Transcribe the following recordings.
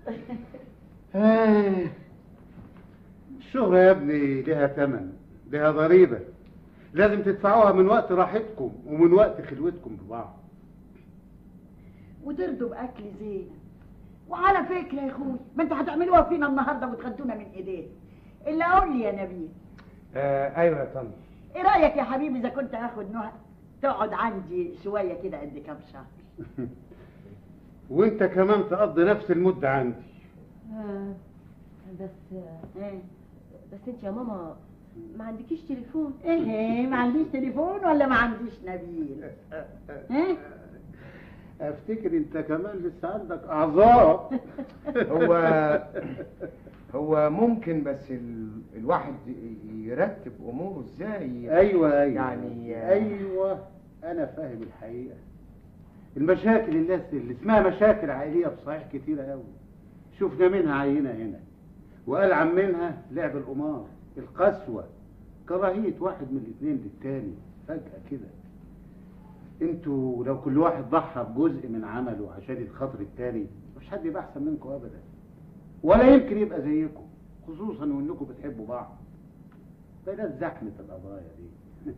الشهرة يا ابني لها ثمن، لها ضريبة لازم تدفعوها من وقت راحتكم ومن وقت خلوتكم ببعض، وترضوا باكل زين. وعلى فكره يا اخوي، ما انتوا هتعملوها فينا النهارده وتغدونا من ايديه. الا قول لي يا نبيل. ايوه يا طنط. ايه رايك يا حبيبي اذا كنت هاخد نهى تقعد عندي شويه كده قد كام شهر؟ وانت كمان تقضي نفس المده عندي. بس انت يا ماما ما عندكيش تليفون؟ ايه ما عنديش تليفون ولا ما عنديش نبيل؟ افتكر انت كمان لسه عندك اعذار. هو ممكن بس الواحد يرتب اموره ازاي؟ ايوه يعني ايوه انا فاهم الحقيقه. المشاكل اللي اسمها مشاكل عائليه بصحيح كتيره قوي. شفنا منها عينه هنا، والعن منها لعب القمار، القسوه، كراهيه واحد من الاثنين للتاني فجاه كده. انتوا لو كل واحد ضحى بجزء من عمله عشان خاطر التاني مش حد يبقى احسن منكم ابدا، ولا يمكن يبقى زيكم، خصوصا وانكم بتحبوا بعض. بلاش زحمه القضايا دي.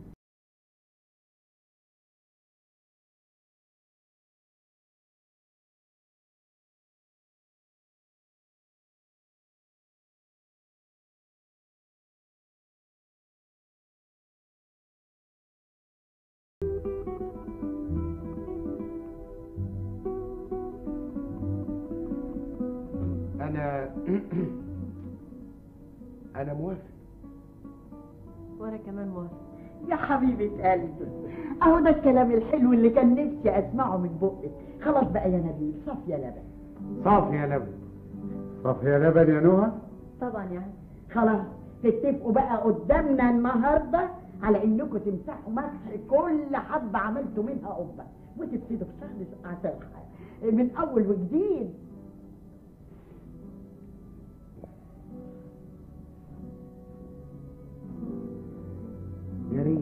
أنا موافق. وأنا كمان موافق. يا حبيبة قلبي، أهو ده الكلام الحلو اللي كان نفسي أسمعه من بقك. خلاص بقى يا نبيل، صف يا لبن. صف يا لبن. صف يا لبن يا نهى. طبعا يعني. خلاص تتفقوا بقى قدامنا النهارده على إنكم تمسحوا مسح كل حبة عملتوا منها قبة، وتبتدوا في شهر عسل من أول وجديد. يا ريت.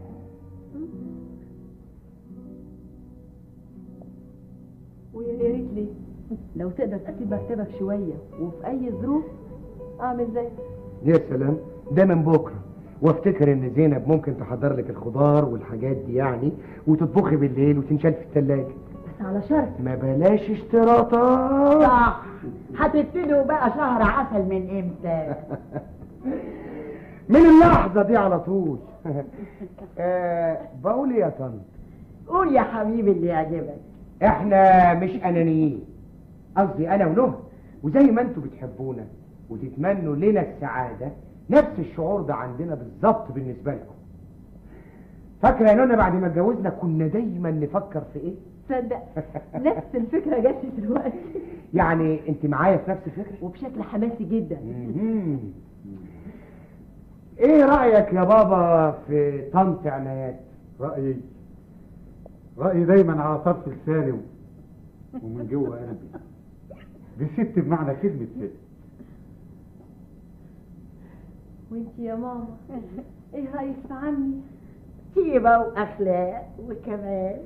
ويا ريت ليه؟ لو تقدر تسيب مكتبك شويه وفي اي ظروف اعمل زيك. يا سلام، ده من بكره. وافتكر ان زينب ممكن تحضر لك الخضار والحاجات دي يعني، وتطبخي بالليل وتنشال في الثلاجه. بس على شرط ما بلاش اشتراطات. صح. هتبتدوا بقى شهر عسل من امتى؟ من اللحظه دي على طول. بقول يا طنط. قول يا حبيبي اللي يعجبك. احنا مش انانيين، قصدي انا ونهى، وزي ما انتوا بتحبونا وتتمنوا لنا السعاده، نفس الشعور ده عندنا بالظبط بالنسبه لكم. فاكره يا نونا بعد ما اتجوزنا كنا دايما نفكر في ايه؟ تصدق نفس الفكره جات لي دلوقتي. يعني انت معايا في نفس الفكره وبشكل حماسي جدا. ايه رايك يا بابا في طنط عنايات؟ رأيي دايما على طرف لساني ومن جوه قلبي. دي ست بمعنى كلمة ست. وانت يا ماما ايه رايك في عمي؟ طيبه واخلاق وكمال.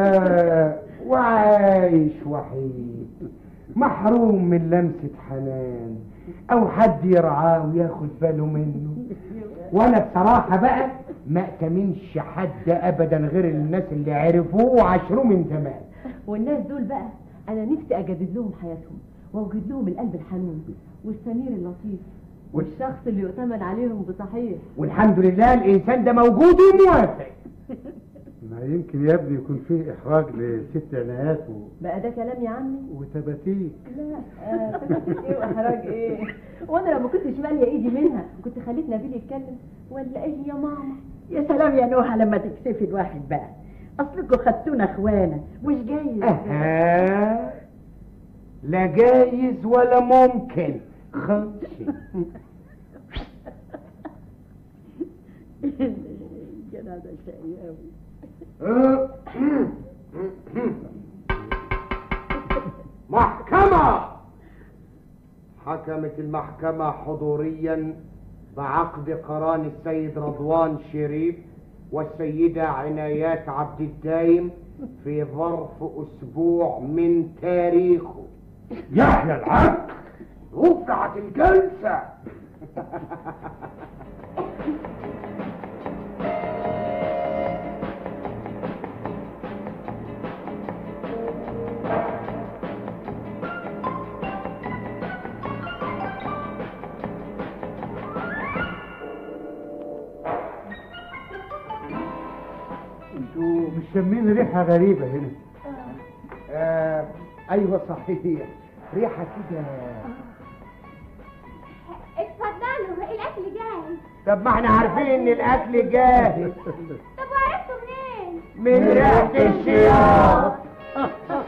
وعايش وحيد محروم من لمسه حنان او حد يرعاه وياخد باله منه. وانا بصراحه بقى ما اتمنش حد ابدا غير الناس اللي عرفوه وعاشروه من زمان. والناس دول بقى انا نفسي اجدد لهم حياتهم واوجد لهم القلب الحنون والسمير اللطيف والشخص اللي يؤتمن عليهم بصحيح. والحمد لله الانسان ده موجود وموافق. ما يمكن يا ابني يكون فيه احراج لست عنايات بقى ده كلام يا عمي وتباتيك. لا تباتيك ايه واحراج ايه؟ وانا لو ما كنتش ماليه ايدي منها كنت خليت نبيل يتكلم ولا ايه يا ماما؟ يا سلام يا نوحه لما تكسفي الواحد بقى، اصلكوا خدتونا اخوانا مش جايز. لا جايز ولا ممكن. خمسي كده ده شقي قوي. محكمة. حكمت المحكمة حضوريا بعقد قران السيد رضوان شريف والسيدة عنايات عبد الدايم في ظرف أسبوع من تاريخه. يحيى الحق. وقعت الجلسة. انتوا مش شامين ريحة غريبة هنا؟ ايوه صحيح، ريحة كده. اتفضلوا الاكل جاهز. طب ما احنا عارفين ان الاكل جاهز. طب وعرفتوا منين؟ من ريحة الشياط.